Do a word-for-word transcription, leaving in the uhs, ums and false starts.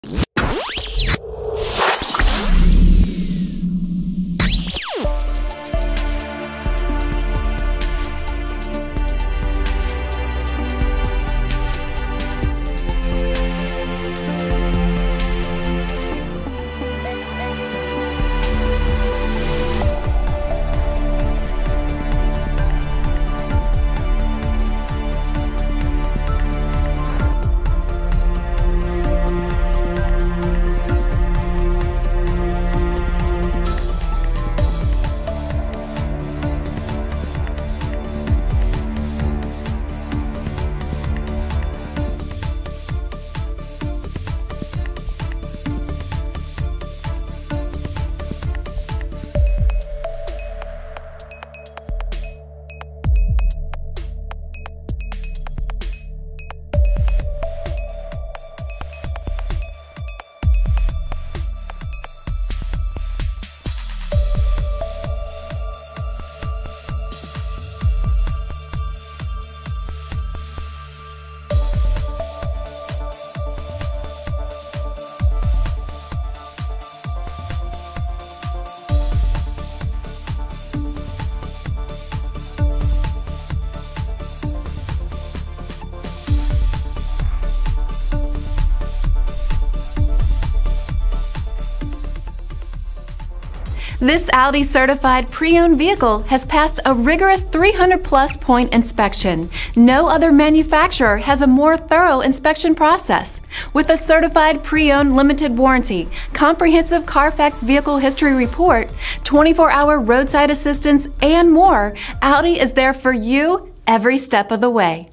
This Audi certified pre-owned vehicle has passed a rigorous three hundred plus point inspection. No other manufacturer has a more thorough inspection process. With a certified pre-owned limited warranty, comprehensive Carfax vehicle history report, twenty-four hour roadside assistance, and more, Audi is there for you every step of the way.